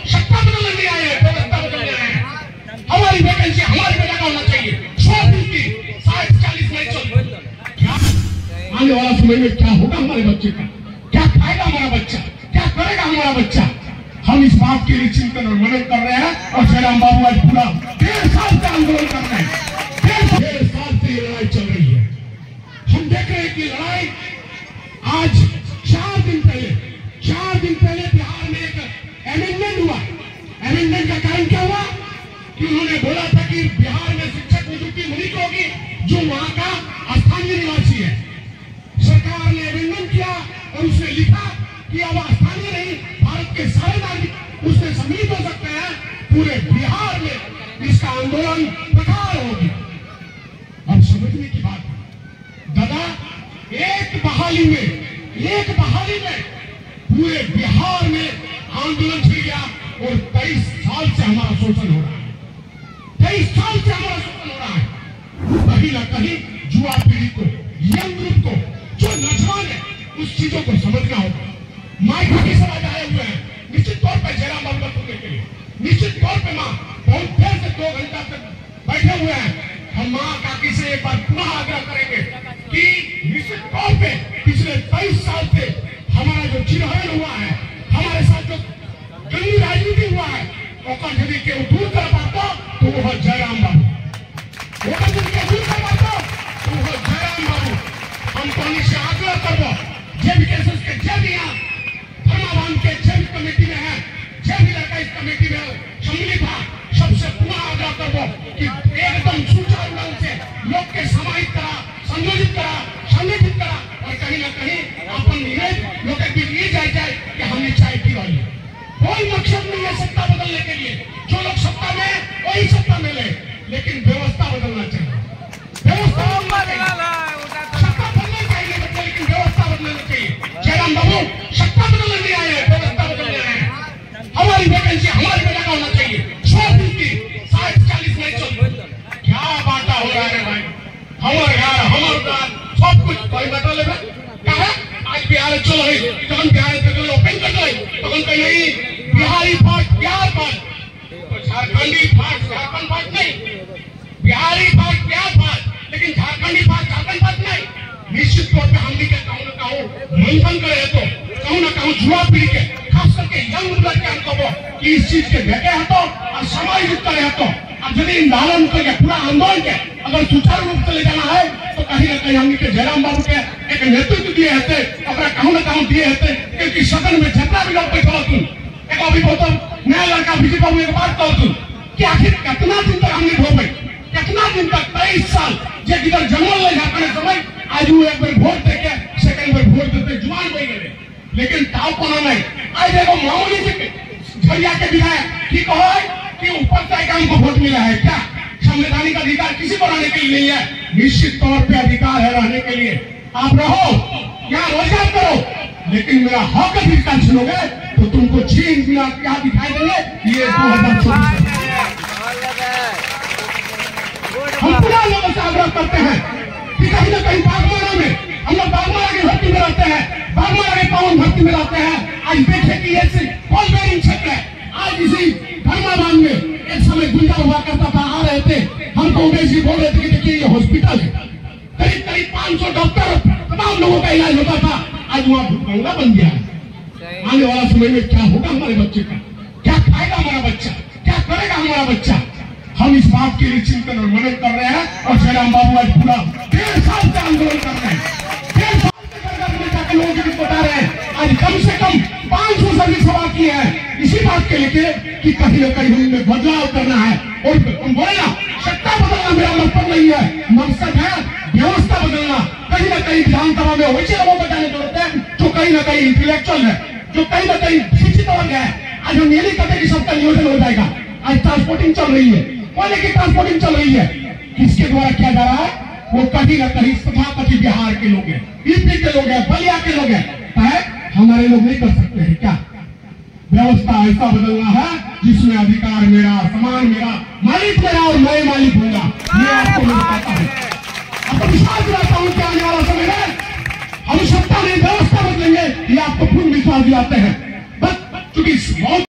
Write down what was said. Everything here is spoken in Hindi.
सत्ता बदलने नहीं आए, व्यवस्था बदलने आए हैं। हमारी वैकेंसी हमारी जगह होना चाहिए। 40 नहीं चल। क्या आने वाला समय में क्या होगा हमारे बच्चे का? क्या खाएगा हमारा बच्चा? क्या करेगा हमारा बच्चा? हम इस बात के लिए चिंतन और मनन कर रहे हैं। और जयराम बाबू आज पूरा 1.5 साल से आंदोलन कर रहे हैं। 1.5 साल से ये लड़ाई चल रही है। हम देख रहे हैं कि लड़ाई आज 4 दिन पहले बिहार में एक अमेंडमेंट हुआ। अमेंडमेंट का कारण क्या हुआ कि उन्होंने बोला था कि बिहार में शिक्षक नियुक्ति उन्हीं को होगी जो वहां का स्थानीय निवासी है। सरकार ने अमेंडमेंट किया और उसने लिखा कि अब स्थानीय नहीं, भारत के सारे नागरिक उसमें सम्मिलित हो सकते हैं। पूरे बिहार में इसका आंदोलन प्रकार होगी। अब समझने की बात है दादा, एक बहाली में पूरे बिहार में आंदोलन छिड़ गया और 23 साल से हमारा शोषण हो रहा है। 23 साल से हमारा शोषण हो रहा है। कहीं ना कहीं युवा पीढ़ी को, यंग ग्रुप को, जो नौजवान है, उस चीजों को समझना होगा। माइक की समाज आए हुए हैं निश्चित तौर पर जयराम बाबू को सुनने के लिए। निश्चित तौर पर माँ बहुत देर से 2 घंटा तक बैठे हुए हैं। हम माँ काकी से एक बार पुनः आग्रह करेंगे कि निश्चित तौर पे पिछले 23 साल से हमारा जो चिरहरण हुआ है, हमारे साथ जो गंदी राजनीति हुआ है, यदि के दूर कर पाता तो वह जयराम बाबू, दूर कर पाता तो वह जयराम बाबू। हम पानी से आग्रह करबो JBKSS के जब यहाँ धर्मावान के जब कमेटी में है, जब लड़का इस कमेटी में सम्मिलित था, सबसे पुनः आग्रह करबो कि एकदम सुचारू ढंग से लोग के समाहित करा, संयोजित करा, संगठित करा और कहीं ना कहीं अपन इमेज लोग के बीच ये जाए कि हमने चाय पी रही है। कोई मकसद नहीं है सत्ता बदलने के लिए। जो लोग सत्ता में वही सत्ता में ले, लेकिन व्यवस्था बदलना चाहिए। व्यवस्था सत्ता बदलना चाहिए बच्चे, लेकिन व्यवस्था बदलना चाहिए। जयराम बाबू सत्ता बदलने नहीं आए, व्यवस्था बदलने आए हैं। हमारी वैकेंसी हमारी जगह होना चाहिए। 40 नहीं चल। क्या बाटा हो रहा है भाई? हमारे यार सब कुछ कोई बाटा ले कहा आज बिहार चल रही तक बिहार ओपन कर रही तक कहीं बिहारी फाट बिहार फाट तो झारखंडी फाट झारखंड फाट नहीं, बिहारी फाट बिहार फाट, लेकिन झारखंडी फाट झारखंड फाट नहीं। निश्चित तौर पर हम भी कहूँ ना कहूँ मंथन करे तो कहूँ ना कहूँ युवा पीढ़ी के खास करके यंग ब्लड के हमको कि इस चीज के भेटे हटो और समायोजित करे हटो। अब यदि नालन के पूरा आंदोलन के अगर सुचारू रूप से ले जाना है तो कहीं ना कहीं हमने के जयराम बाबू के एक नेतृत्व दिए रहते, अगर कहूँ ना कहूँ दिए रहते, क्योंकि सदन में जितना भी लोग बैठा हो एक अभी बहुत नया लड़का विजय बाबू एक बात कहूँ कि आखिर कितना दिन तक हमने भोगे, कितना दिन तक 23 साल जो इधर जंगल ले जाकर समय आज वो एक बार वोट देके सेकंड बार वोट देते जुआन बन गए, लेकिन ताव कोना नहीं। आज देखो मामूली से झरिया के विधायक ठीक हो कि ऊपर से हमको वोट मिला है। क्या संवैधानिक अधिकार किसी को रहने के लिए नहीं है? निश्चित तौर पे अधिकार है रहने के लिए। आप रहो यहाँ रोजगार करो, लेकिन मेरा हक अधिकार छीनोगे तो तुमको छीन बिना क्या दिखाई देंगे। ये 2024 हम पूरा लोगों से आग्रह करते हैं कि कहीं ना कहीं बागमारा में हम लोग बागमारा की भर्ती में रहते हैं, बागमारा के पावन भर्ती में रहते हैं। आज देखे कि ऐसे कॉल बेरिंग क्षेत्र है। आज इसी धर्मावान में एक समय गुंडा हुआ करता था, आ रहे थे, हमको उमेश जी बोल रहे थे कि देखिए ये हॉस्पिटल है, करीब 500 डॉक्टर तमाम लोगों का इलाज होता था। आज वहाँ भूखंगा बन गया है। आने वाला समय में क्या होगा हमारे बच्चे का? क्या खाएगा हमारा बच्चा? क्या करेगा हमारा बच्चा? हम इस बात के लिए चिंतन और मनन कर रहे हैं। और जयराम बाबू आज पूरा 1.5 साल से आंदोलन कर रहे हैं। 1.5 साल से लोगों की बता रहे हैं। आज कम से कम 500 सर्विस सवाल किए हैं इसी बात के लेके कि कहीं ना कहीं हमें बदलाव करना है। और हम बोले ना सत्ता बदलना मेरा मकसद नहीं है, मकसद है व्यवस्था बदलना। कहीं ना कहीं विधानसभा में वैसे लोगों को जाने जरूरत है जो कहीं ना कहीं इंटेलेक्चुअल है, जो कहीं ना कहीं शिक्षित वर्ग है। आज हम ये नहीं कहते कि सबका नियोजन हो जाएगा। आज ट्रांसपोर्टिंग चल रही है, कोयले की ट्रांसपोर्टिंग चल रही है, किसके द्वारा किया जा रहा है? वो कहीं ना कहीं तथाकथित बिहार के लोग हैं, यूपी के लोग हैं, बलिया के लोग हैं। हमारे लोग नहीं कर सकते हैं क्या? व्यवस्था ऐसा बदलना है जिसमें अधिकार मेरा, सम्मान मेरा, मालिक मेरा और मैं मालिक होगा। मैं आपको मैं बताता हूँ, आपको विश्वास दिलाता हूँ कि आने वाला समय में हम सत्ता नहीं व्यवस्था बदलेंगे, ये आपको पूर्ण विश्वास दिलाते हैं। बस चूंकि